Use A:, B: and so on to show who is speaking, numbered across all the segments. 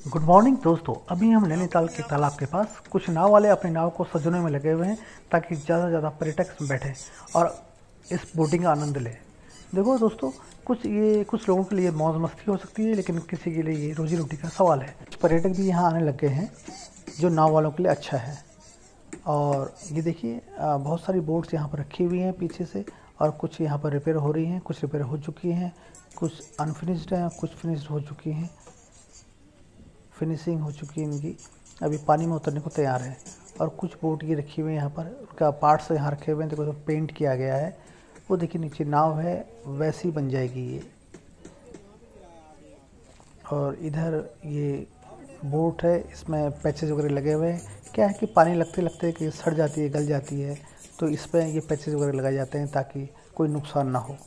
A: Good morning दोस्तों। अभी हम नैनीताल के तालाब के पास कुछ नाव वाले अपनी नाव को सजोने में लगे हुए हैं ताकि ज़्यादा से ज़्यादा पर्यटक बैठें और इस बोटिंग का आनंद लें। देखो दोस्तों, कुछ लोगों के लिए मौज मस्ती हो सकती है, लेकिन किसी के लिए ये रोजी रोटी का सवाल है। पर्यटक भी यहाँ आने लग गए हैं, जो नाव वालों के लिए अच्छा है। और ये देखिए, बहुत सारी बोट्स यहाँ पर रखी हुई हैं पीछे से, और कुछ यहाँ पर रिपेयर हो रही हैं, कुछ रिपेयर हो चुकी हैं, कुछ अनफिनिश्ड हैं, कुछ फिनिश्ड हो चुकी हैं। फिनिशिंग हो चुकी है इनकी, अभी पानी में उतरने को तैयार है। और कुछ बोट ये रखी हुई है यहाँ पर, उनका पार्ट्स यहाँ रखे हुए हैं। देखो, तो पेंट किया गया है। वो देखिए नीचे नाव है, वैसी बन जाएगी ये। और इधर ये बोट है, इसमें पैचेज वगैरह लगे हुए हैं। क्या है कि पानी लगते लगते कि सड़ जाती है, गल जाती है, तो इस पर ये पैचेज वगैरह लगाए जाते हैं ताकि कोई नुकसान ना हो।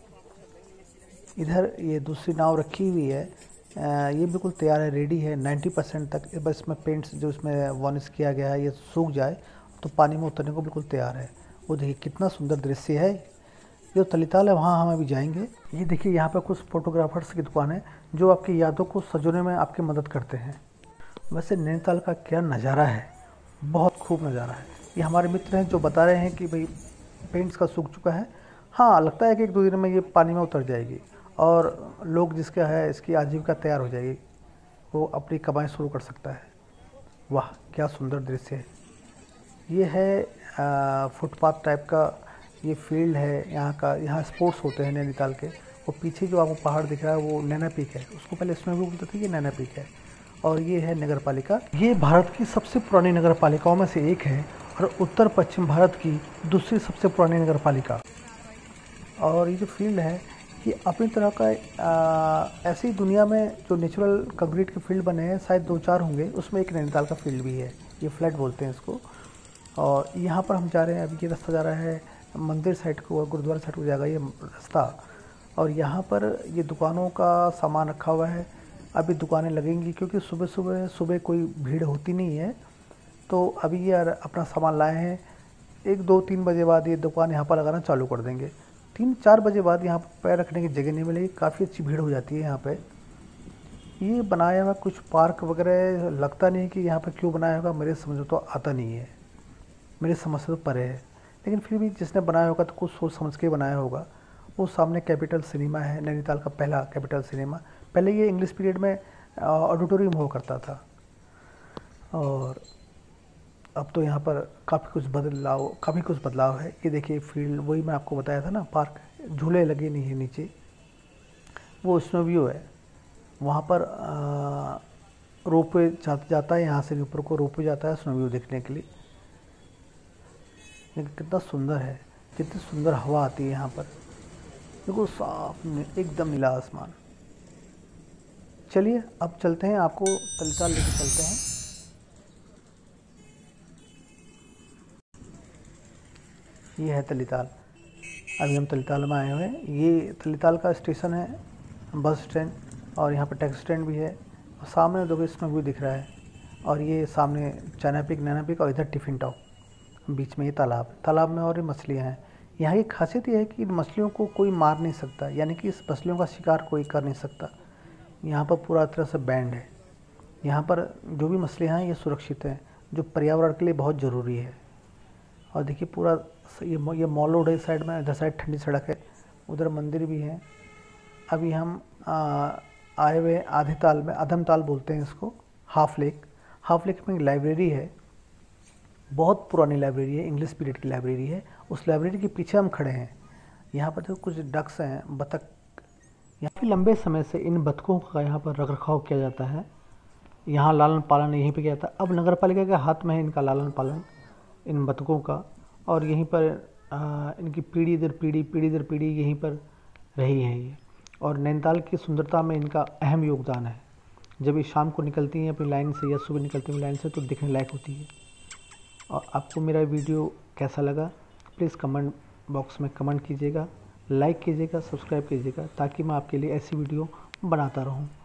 A: इधर ये दूसरी नाव रखी हुई है, ये बिल्कुल तैयार है, रेडी है 90% तक। बस इसमें पेंट्स जो इसमें वार्निश किया गया है, ये सूख जाए तो पानी में उतरने को बिल्कुल तैयार है। वो देखिए कितना सुंदर दृश्य है। जो तलीताल है वहाँ हम अभी जाएंगे। ये देखिए, यहाँ पर कुछ फोटोग्राफर्स की दुकान है जो आपकी यादों को सजोने में आपकी मदद करते हैं। वैसे नैनीताल का क्या नज़ारा है, बहुत खूब नज़ारा है। ये हमारे मित्र हैं जो बता रहे हैं कि भाई पेंट्स का सूख चुका है। हाँ, लगता है कि 1-2 दिन में ये पानी में उतर जाएगी और लोग जिसका है इसकी आजीविका तैयार हो जाएगी, वो अपनी कमाई शुरू कर सकता है। वाह, क्या सुंदर दृश्य है। ये है फुटपाथ टाइप का ये फील्ड है यहाँ का। यहाँ स्पोर्ट्स होते हैं नैनीताल के। वो पीछे जो आपको पहाड़ दिख रहा है वो नैना पीक है, उसको पहले इसमें भी बोलते थे ये नैना पीक है। और ये है नगर पालिका। ये भारत की सबसे पुरानी नगर पालिकाओं में से एक है और उत्तर पश्चिम भारत की दूसरी सबसे पुरानी नगर पालिका। और ये जो फील्ड है ये अपनी तरह का ऐसी दुनिया में जो नेचुरल कंक्रीट के फील्ड बने हैं शायद 2-4 होंगे, उसमें एक नैनीताल का फील्ड भी है। ये फ्लैट बोलते हैं इसको। और यहाँ पर हम जा रहे हैं, अभी ये रास्ता जा रहा है मंदिर साइड को, गुरुद्वारा साइड को जाएगा ये रास्ता। और यहाँ पर ये दुकानों का सामान रखा हुआ है। अभी दुकानें लगेंगी क्योंकि सुबह कोई भीड़ होती नहीं है, तो अभी ये अपना सामान लाए हैं। 1-2-3 बजे बाद ये दुकान यहाँ पर लगाना चालू कर देंगे। 3-4 बजे बाद यहाँ पर पैर रखने की जगह नहीं मिलेगी, काफ़ी अच्छी भीड़ हो जाती है यहाँ पे। ये बनाया हुआ कुछ पार्क वगैरह लगता नहीं कि यहाँ पे क्यों बनाया होगा, मेरे समझ तो आता नहीं है, मेरे समझ से तो परे है। लेकिन फिर भी जिसने बनाया होगा तो कुछ सोच समझ के बनाया होगा। वो सामने कैपिटल सिनेमा है, नैनीताल का पहला कैपिटल सिनेमा। पहले ये इंग्लिश पीरियड में ऑडिटोरियम हुआ करता था, और अब तो यहाँ पर काफ़ी कुछ बदलाव है। ये देखिए फील्ड, वही मैं आपको बताया था ना, पार्क, झूले लगे नहीं है नीचे, वो स्नो व्यू है। वहाँ पर रोपवे जाता है, यहाँ से ऊपर को रोपवे जाता है स्नो व्यू देखने के लिए। लेकिन कितना सुंदर है, कितनी सुंदर हवा आती है यहाँ पर। देखो साफ एकदम नीला आसमान। चलिए अब चलते हैं, आपको तलीताल लेके चलते हैं। ये है तलीताल। अभी हम तलीताल में आए हुए हैं। ये तलीताल का स्टेशन है, बस स्टैंड, और यहाँ पर टैक्सी स्टैंड भी है। और सामने देखो इसमें व्यू दिख रहा है। और ये सामने नैना पीक, और इधर टिफिन टॉप, बीच में ये तालाब में और ये मछलियाँ हैं। यहाँ की खासियत ये है कि इन मछलियों को कोई मार नहीं सकता, यानी कि इस मछलियों का शिकार कोई कर नहीं सकता। यहाँ पर पूरा तरह से बैंड है। यहाँ पर जो भी मछलियाँ हैं ये सुरक्षित हैं, जो पर्यावरण के लिए बहुत ज़रूरी है। और देखिए पूरा ये मॉल रोड है साइड में, इधर साइड ठंडी सड़क है, उधर मंदिर भी है। अभी हम आए हुए आधे ताल में, अधम ताल बोलते हैं इसको, हाफ लेक में एक लाइब्रेरी है, बहुत पुरानी लाइब्रेरी है, इंग्लिश पीरियड की लाइब्रेरी है। उस लाइब्रेरी के पीछे हम खड़े हैं। यहाँ पर तो कुछ डक्स हैं, बतख। यहाँ पे लंबे समय से इन बतखों का यहाँ पर रख रखाव किया जाता है। यहाँ लालन पालन यहीं पे किया जाता है। अब नगर पालिका के हाथ में है इनका लालन पालन, इन बतखों का। और यहीं पर इनकी पीढ़ी दर पीढ़ी यहीं पर रही है ये। और नैनीताल की सुंदरता में इनका अहम योगदान है। जब ये शाम को निकलती हैं अपनी लाइन से, या सुबह निकलती हैं लाइन से, तो दिखने लायक होती है। और आपको मेरा वीडियो कैसा लगा प्लीज़ कमेंट बॉक्स में कमेंट कीजिएगा, लाइक कीजिएगा, सब्सक्राइब कीजिएगा, ताकि मैं आपके लिए ऐसी वीडियो बनाता रहूं।